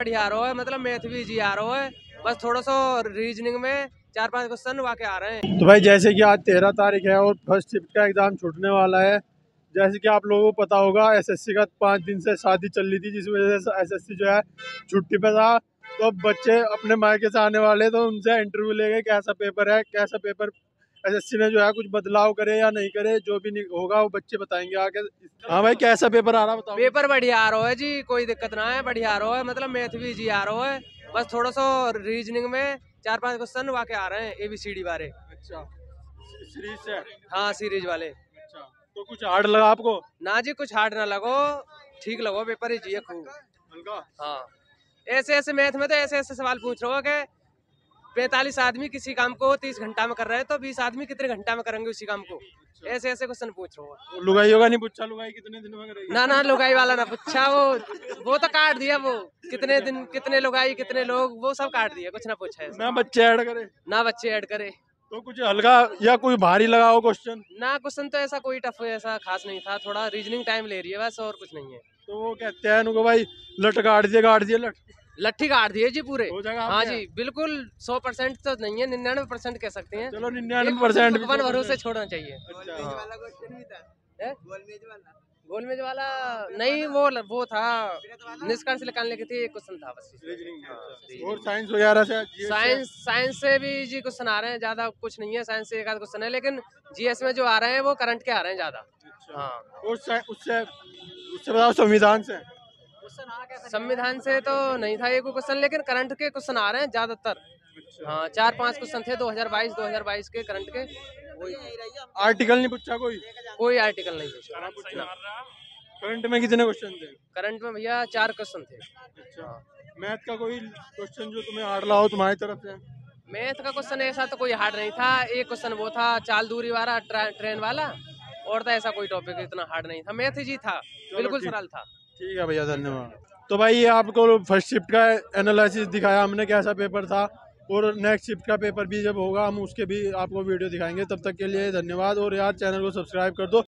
बढ़िया आ रहा है, मतलब मैथ भी जी आ रहा है, बस थोड़ा सा रीजनिंग में 4-5 क्वेश्चन वाके आ रहे हैं। तो भाई जैसे कि आज 13 तारीख है और फर्स्ट शिफ्ट का एग्जाम छूटने वाला है। जैसे कि आप लोगों को पता होगा एसएससी का 5 दिन से शादी चल रही थी, जिस वजह से एसएससी जो है छुट्टी पे था। तो अब बच्चे अपने मायके से आने वाले, तो उनसे इंटरव्यू ले गए कैसा पेपर है, कैसा पेपर एसएससी ने जो है कुछ बदलाव करे या नहीं करे, जो भी होगा वो बच्चे बताएंगे आगे। हाँ भाई कैसा पेपर आ रहा बताओ। पेपर बढ़िया आ रहा है जी, कोई दिक्कत ना है, बढ़िया आ रहा है, मतलब मैथ भी जी आ रहा है, बस थोड़ा सा रीजनिंग में 4-5 क्वेश्चन वाके आ रहे हैं ABCD बारे। अच्छा सीरीज से। हाँ सीरीज वाले। अच्छा तो कुछ हार्ड लगा आपको? ना जी कुछ हार्ड ना लगो, ठीक लगो, पेपर ही जी खूब हल्का। हाँ ऐसे ऐसे मैथ में तो ऐसे ऐसे सवाल पूछ रहे हो कि 45 आदमी किसी काम को 30 घंटा में कर रहे हैं, तो 20 आदमी कितने घंटा में करेंगे उसी काम को। ऐसे ऐसे क्वेश्चन पूछ रहे हो। लुगाई होगा नहीं पूछा, लुगाई कितने दिन में करेगी? ना लुगाई वाला ना पूछा, वो तो काट दिया, वो कितने दिन कितने लुगाई कितने लोग वो सब काट दिया, कुछ ना पूछा है। ना बच्चे ऐड करे? ना बच्चे ऐड करे। तो कुछ हल्का या कोई भारी लगाओ क्वेश्चन? ना क्वेश्चन तो ऐसा कोई टफ ऐसा खास नहीं था, थोड़ा रीजनिंग टाइम ले रही है बस, और कुछ नहीं है। तो वो कहते हैं उनको भाई लट गाड़ दिए लट्ठी काट दिए जी पूरे। हो जाएगा। हाँ जी बिल्कुल 100% तो नहीं है, 99% कह सकते हैं। चलो 99% भगवान भरोसे छोड़ना चाहिए। अच्छा। गोलमेज वाला नहीं, वो था निष्कर्ष निकालने की थी, एक क्वेश्चन था बस। और साइंस वगैरह से? साइंस से भी जी क्वेश्चन आ रहे हैं, ज्यादा कुछ नहीं है, साइंस से एक आध क्वेश्चन है, लेकिन जीएस में जो आ रहे हैं वो करंट के आ रहे हैं ज्यादा। हाँ और उससे बताओ संविधान से? संविधान से तो नहीं था एक क्वेश्चन, लेकिन करंट के क्वेश्चन आ रहे हैं ज्यादातर। हाँ 4-5 क्वेश्चन थे 2022 के करंट के। आर्टिकल नहीं पूछा कोई आर्टिकल नहीं पूछा। करंट में कितने क्वेश्चन थे? करंट में भैया 4 क्वेश्चन थे। अच्छा। मैथ का कोई क्वेश्चन जो तुम्हें हार्ड लगा हो तुम्हारी तरफ से? मैथ का क्वेश्चन ऐसा तो कोई हार्ड नहीं था, एक क्वेश्चन वो था चाल दूरी वाला ट्रेन वाला, और तो ऐसा कोई टॉपिक इतना हार्ड नहीं था, मैथ ही था, बिल्कुल सरल था। ठीक है भैया धन्यवाद। तो भाई ये आपको फर्स्ट शिफ्ट का एनालिसिस दिखाया हमने कैसा पेपर था, और नेक्स्ट शिफ्ट का पेपर भी जब होगा हम उसके भी आपको वीडियो दिखाएंगे। तब तक के लिए धन्यवाद, और यार चैनल को सब्सक्राइब कर दो।